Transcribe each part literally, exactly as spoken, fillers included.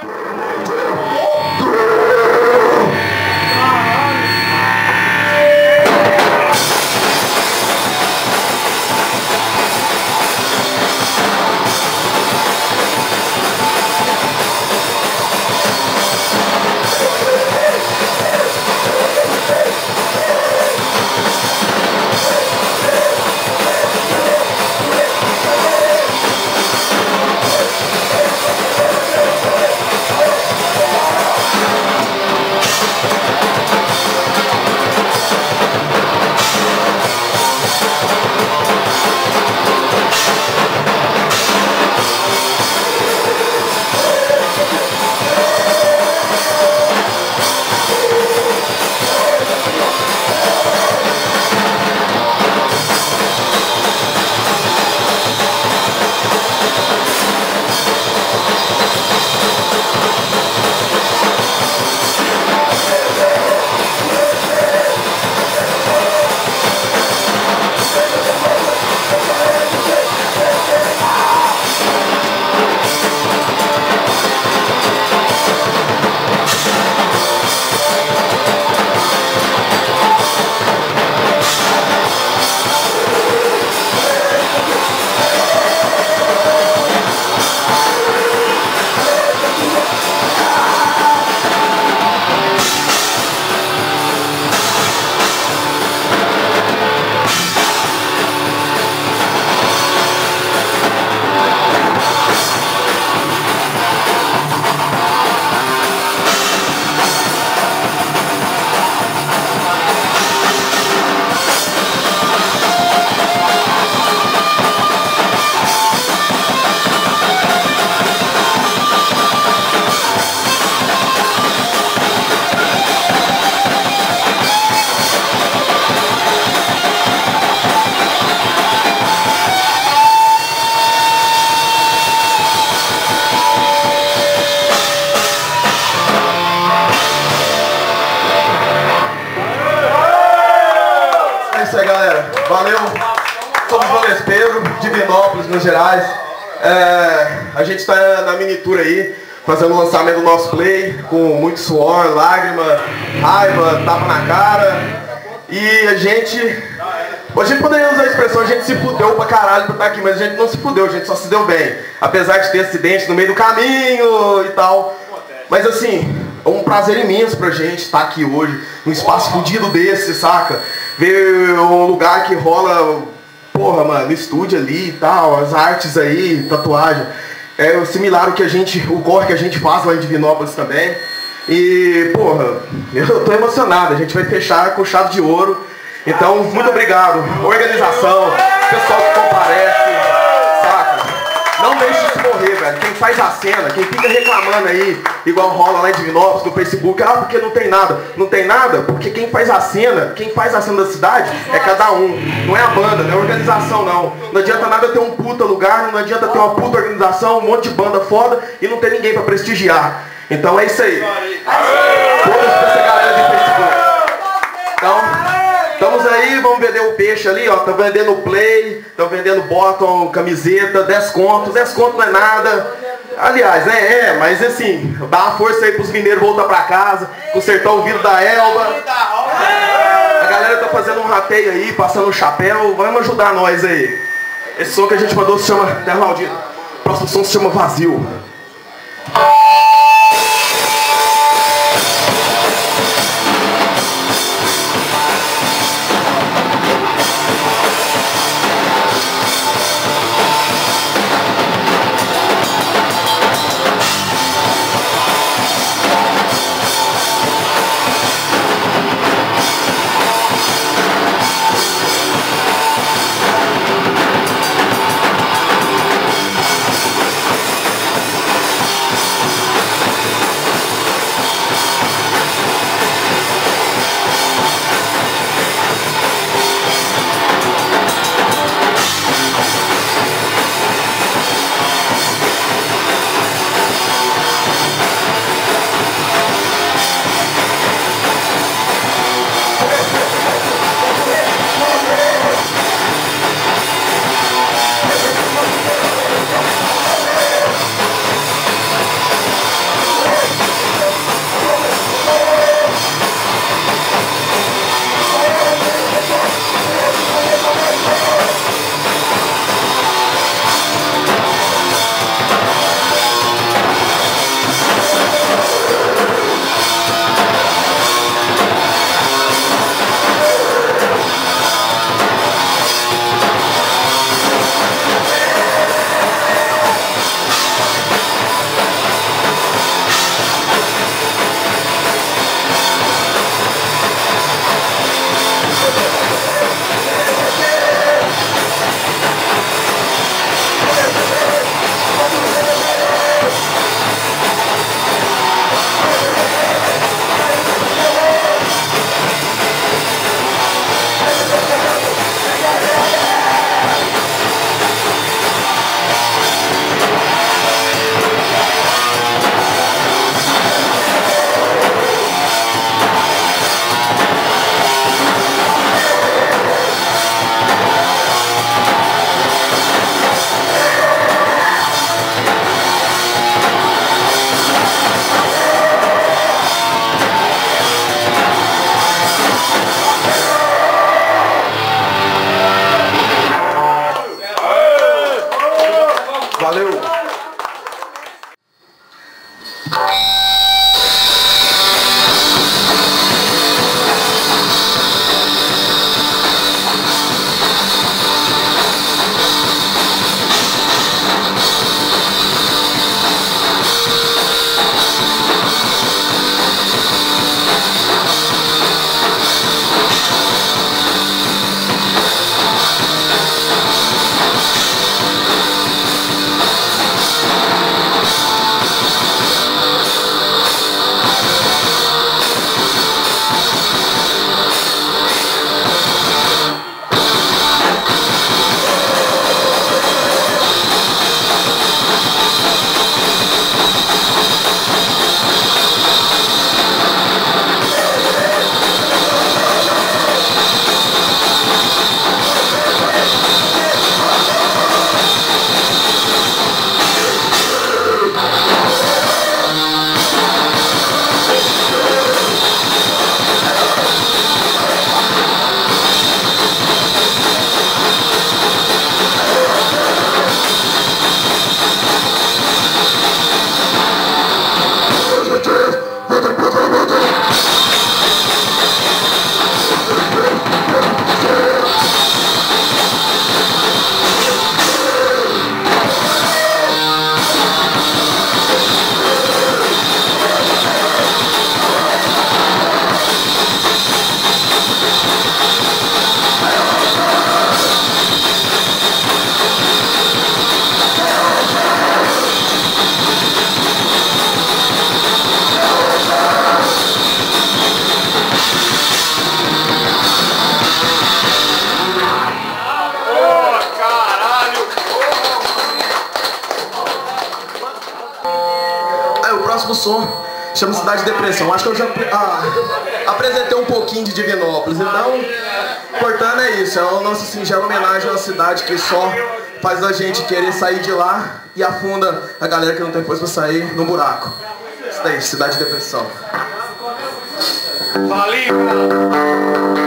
Valeu, somos João Vespeiro, Divinópolis, Minas Gerais. É, a gente está na mini tour aí, fazendo o lançamento do nosso play, com muito suor, lágrima, raiva, tapa na cara. E a gente... A gente poderia usar a expressão, a gente se fudeu pra caralho pra estar aqui, mas a gente não se fudeu, a gente só se deu bem. Apesar de ter acidente no meio do caminho e tal. Mas assim, é um prazer imenso pra gente estar aqui hoje, num espaço fudido desse, saca? Ver um lugar que rola, porra, mano, estúdio ali e tal, as artes aí, tatuagem. É similar ao que a gente, o corre que a gente faz lá em Divinópolis também. E, porra, eu tô emocionado, a gente vai fechar com chave de ouro. Então, muito obrigado. Organização, pessoal que comparece, saca? Não deixe isso morrer, velho. Quem faz a cena, quem fica reclamando aí, igual rola lá em Divinópolis, no Facebook, ah, porque não tem nada. Não tem nada porque quem faz a cena, quem faz a cena da cidade é cada um. Não é a banda, não é a organização, não. Não adianta nada ter um puta lugar, não adianta ter uma puta organização, um monte de banda foda e não ter ninguém pra prestigiar. Então é isso aí. Todos pra essa galera de Facebook. Então... Estamos aí, vamos vender o peixe ali, ó. Tá vendendo play, estão vendendo bottom, camiseta, dez conto. dez conto não é nada. Aliás, né? É, mas assim, dá uma força aí pros mineiros voltar pra casa, consertar o vidro da Elba. A galera tá fazendo um rateio aí, passando um chapéu. Vamos ajudar nós aí. Esse som que a gente mandou se chama Terra Maldita. O próximo som se chama Vazio. próximo som chama Cidade de Depressão. Acho que eu já ah, apresentei um pouquinho de Divinópolis, então, portanto é isso, é a nossa singela homenagem a uma cidade que só faz a gente querer sair de lá e afunda a galera que não tem força pra sair no buraco. Isso daí, Cidade de Depressão. Valeu!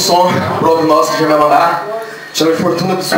som próprio nosso que a gente vai mandar. Chama Fortuna do Som.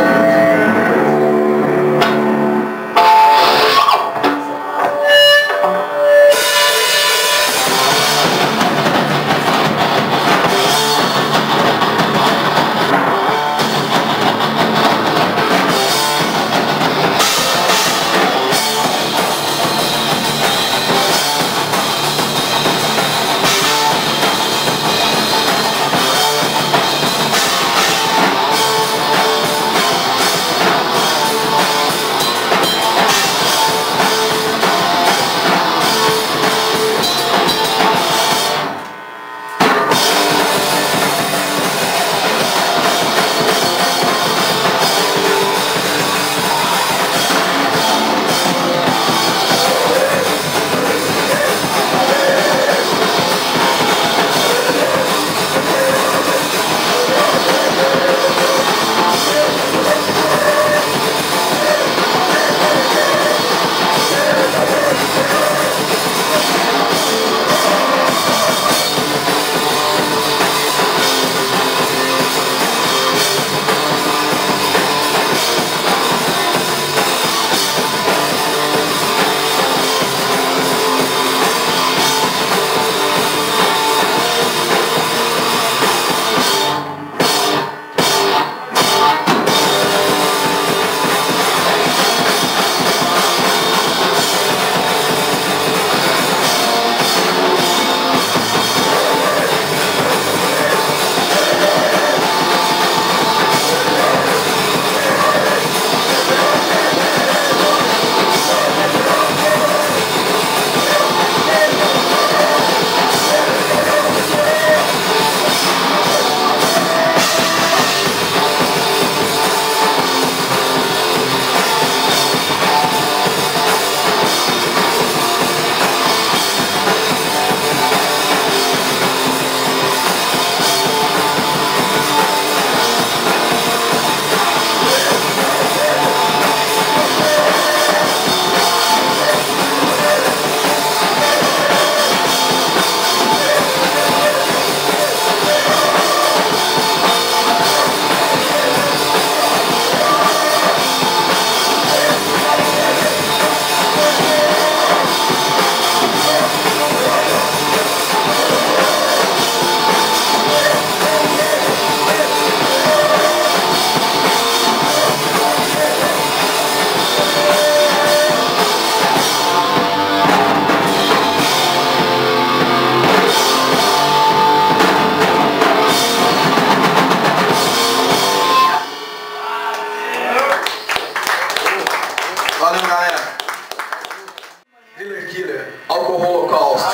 Valeu, galera. Killer Killer, Alcohol Holocaust.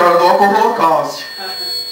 Senhora do Holocausto.